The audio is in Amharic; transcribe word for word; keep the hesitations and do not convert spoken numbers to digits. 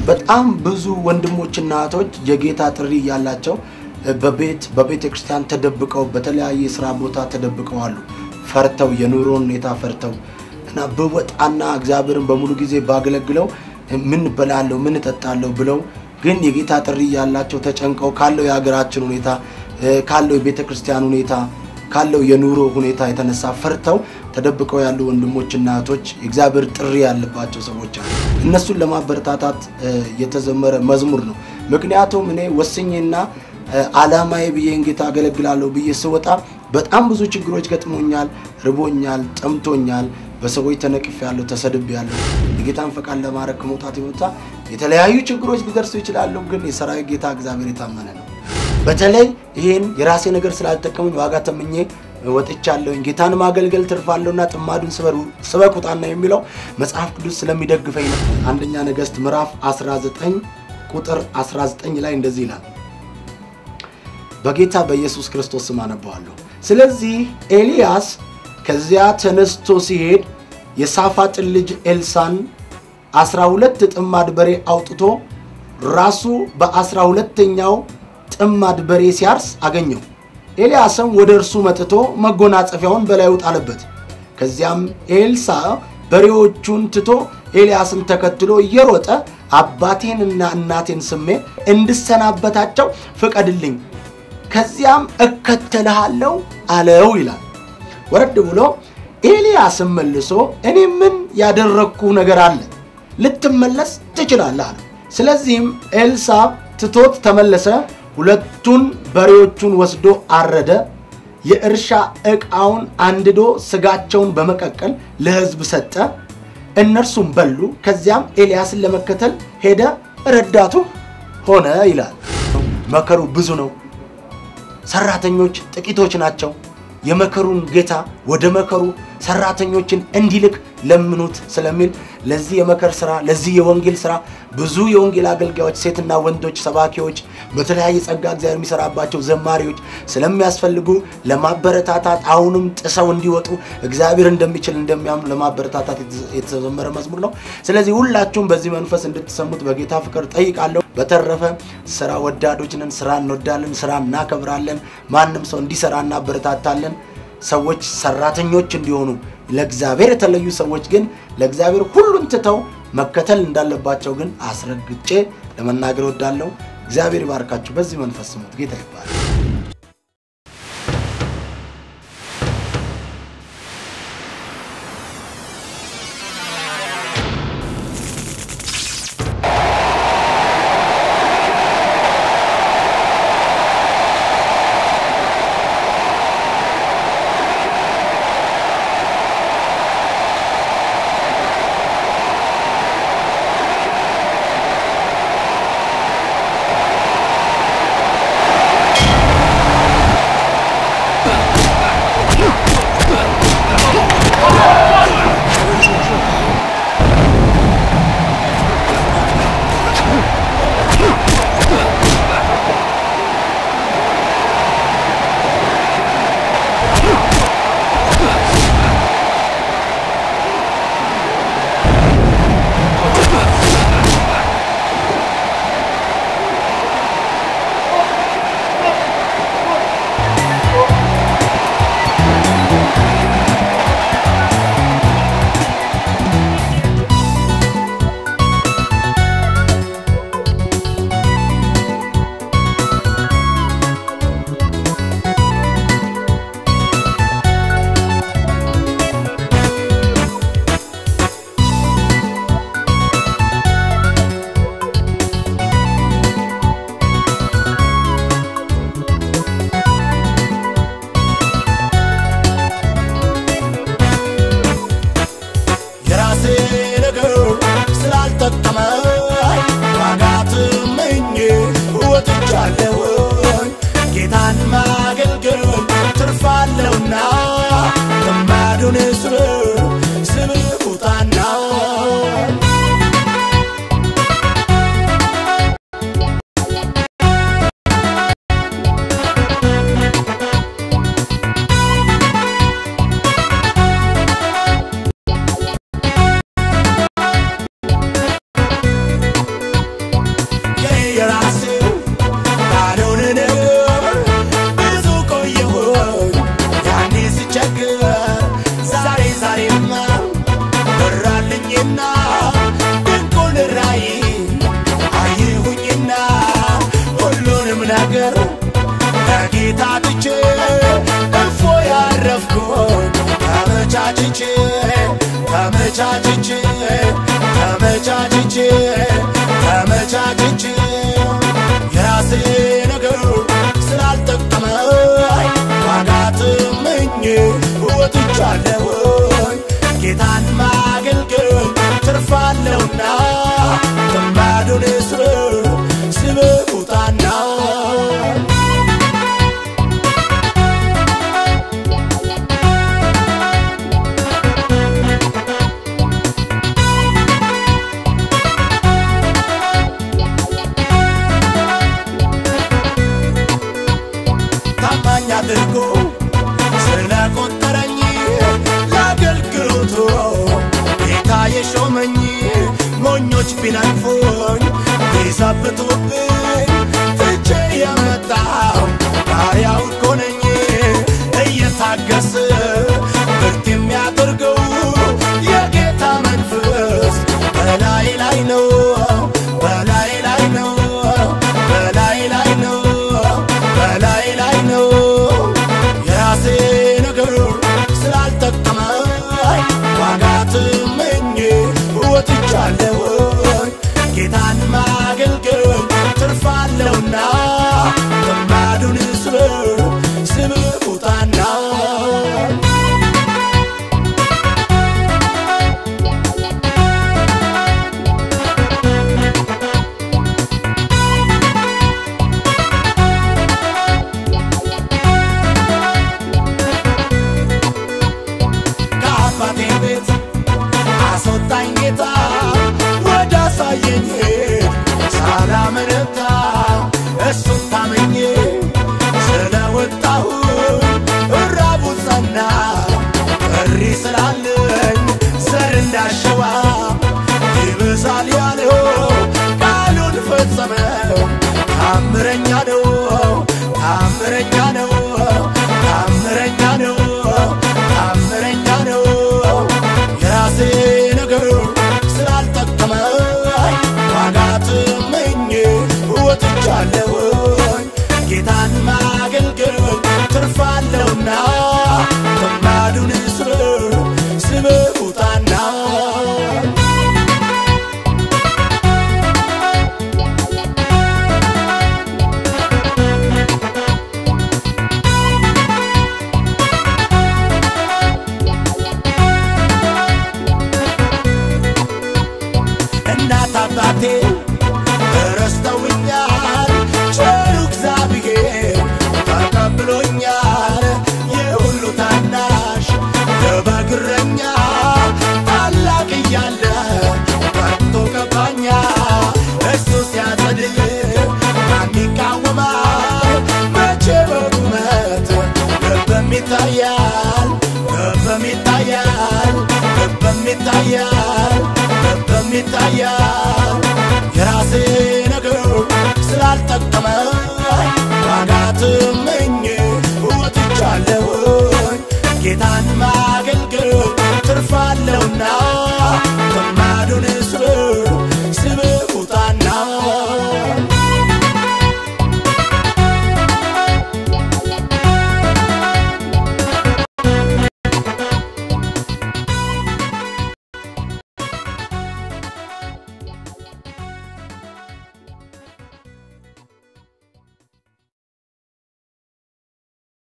በጣም ብዙ ወንድሞችና እህቶች የጌታ ጥሪ ያላቸው በቤት በቤተ ክርስቲያን ተደብቀው በተለያየ ስራ ቦታ ተደብቀው አሉ ፈርተው የኑሮን ሁኔታ ፈርተው እና በወጣና እግዚአብሔርን በሙሉ ጊዜ ባገለግለው ምን በላለው ምን ተጣጣለው ብለው ግን የጌታ ጥሪ ያላቸው ተጨንቀው ካለው የሀገራችን ሁኔታ ካለው የቤተ ክርስቲያን ሁኔታ ካለው የኑሮ ሁኔታ የተነሳ ፈርተው ተደብቀው ያሉ ወንድሞችና እህቶች እግዚአብሔር ጥሪ ያለባቸው ሰዎች አሉ እነሱን ለማበረታታት የተዘመረ መዝሙር ነው ምክንያቱም እኔ ወስኜና አላማዬ ብዬን ጌታ አገለግላለሁ ብዬ ስወጣ በጣም ብዙ ችግሮች ገጥሞኛል ርቦኛል ጠምቶኛል በሰዎች ተነቅፌያለሁ ተሰድቤያለሁ የጌታን ፈቃድ ለማድረግ ከመውጣት ይወጣ የተለያዩ ችግሮች ሊደርሱ ይችላሉ ግን የሰራዊት ጌታ እግዚአብሔር የታመነ ነው በተለይ ይሄን የራሴ ነገር ስላልተጠቀሙኝ ዋጋ ተመኘ ወጥቻለሁ ጌታን ማገልገል ትርፋለውና ጥማዱን ስበሩ ስበቁጣና የሚለው መጽሐፍ ቅዱስ ስለሚደግፈኝ ነው አንደኛ ነገሥት ምዕራፍ አስራ ዘጠኝ ቁጥር አስራ ዘጠኝ ላይ እንደዚህ ይላል በጌታ በኢየሱስ ክርስቶስ ስም አነባዋለሁ ስለዚህ ኤልያስ ከዚያ ተነስቶ ሲሄድ የሳፋጥ ልጅ ኤልሳን አስራ ሁለት ጥማድ በሬ አውጥቶ ራሱ በአስራ ሁለተኛው ጥማድ በሬ ሲያርስ አገኘው ኤልያስም ወደ እርሱ መጥቶ መጎናጸፊያውን በላዩ ጣለበት ከዚያም ኤልሳ በሬዎቹን ትቶ ኤልያስን ተከትሎ እየሮጠ አባቴንና እናቴን ስሜ እንድሰናበታቸው ፍቀድልኝ ከዚያም እከተልሃለሁ አለው ይላል ወረድ ብሎ ኤልያስም መልሶ እኔ ምን ያደረኩ ነገር አለ ልትመለስ ትችላለህ ስለዚህም ኤልሳ ትቶት ተመለሰ ሁለቱን በሬዎቹን ወስዶ አረደ የእርሻ ዕቃውን አንድዶ ስጋቸውን በመቀቀል ለሕዝብ ሰጠ እነርሱም በሉ ከዚያም ኤልያስን ለመከተል ሄደ ረዳቱ ሆነ ይላል መከሩ ብዙ ነው ሰራተኞች ጥቂቶች ናቸው የመከሩን ጌታ ወደ መከሩ ሰራተኞችን እንዲልክ ለምኑት ስለሚል ለዚህ የመከር ስራ ለዚህ የወንጌል ስራ ብዙ የወንጌል አገልጋዮች ሴትና ወንዶች ሰባኪዎች በተለያየ ጸጋ እግዚአብሔር የሚሰራባቸው ዘማሪዎች ስለሚያስፈልጉ ለማበረታታት አሁንም ጥሰው እንዲወጡ እግዚአብሔር እንደሚችል እንደሚያምኑ ለማበረታታት የተዘመረ መዝሙር ነው ስለዚህ ሁላችሁም በዚህ መንፈስ እንድትሰሙት በጌታ ፍቅር ጠይቃለሁ በተረፈ ስራ ወዳዶች ነን ስራ እንወዳለን ስራ እናከብራለን ማንንም ሰው እንዲሰራና በረታታለን ሰዎች ሰራተኞች እንዲሆኑ ለእግዚአብሔር የተለዩ ሰዎች ግን ለእግዚአብሔር ሁሉን ትተው መከተል እንዳለባቸው ግን አስረግጬ ለመናገር ወዳለው እግዚአብሔር ይባርካችሁ በዚህ መንፈስ ስሙት ጌታ ይባርክ ተመቻችቼ ተመቻችቼ ተመቻችቼ ተመቻችቼ የራሴ ነገር ስላልጠቀመኝ ዋጋ ተመኘ ወጥቻለሁ ጌታን ማገልገል ትርፋለሁና ተማዱን ስብ ስብውጣና ታማኝ አድርጎ ስለቆጠረኝ ለአገልግሎቱ ጌታ የሾመኝ ሞኞች ቢነቅፉኝ ቢዘብቱብኝ ትቼ የመጣሁ ባሪያው እኮ ነኝ እየታገሰ ብርት የሚያደርገው የጌታ መንፈስ በላይ ላይ ነው በላይ ላይ ነው በላይ ላይ ነው በላይ ላይ ነው የራሴ ነገር ስላልጠቀመኝ ዋጋ ተመኘ ወጥቻለሁ ጌታን ማገልገል ትርፋለሁና ተማዱን ስብ ስብውጣና ከአባቴ ቤት አስወጣኝ ጌታ ወደ አሳየኝ ሳላመነታ እሱን ታመኜ ስለወጣሁ እራቡ ጸና እሪ ስላለኝ ዘር እንዳሸዋ ይበዛል ያለው ቃሉን ፈጸመው ታምረኛ ነው ታምረኛ ነው ታምረኛ ነው ታምረኛ ነው የራሴ ነገር ስላልጠቀመኝ ዋጋ ተመኘ ወጥቻለሁ ጌታን ማገልገል ትርፋለሁና ተማዱን ስብ ስብውጣና እናት አባቴ ረስተውኛል ቸሩ እግዚአብሔር ተቀብሎኛል የሁሉ ታናሽ የበግረኛ ታላቅ እያለ ወጥቶ ገባኛ እሱ ሲያጸድቅ ማን ይቃወማል መቼ በቁመት ልብም ይታያል ልብም ይታያል ልብም ይታያል ልብም ይታያል የራሴ ነገር ስላልጠቀመኝ ዋጋ ተመኘ ወጥቻለሁ ጌታን ማገልገል ትርፋለሁና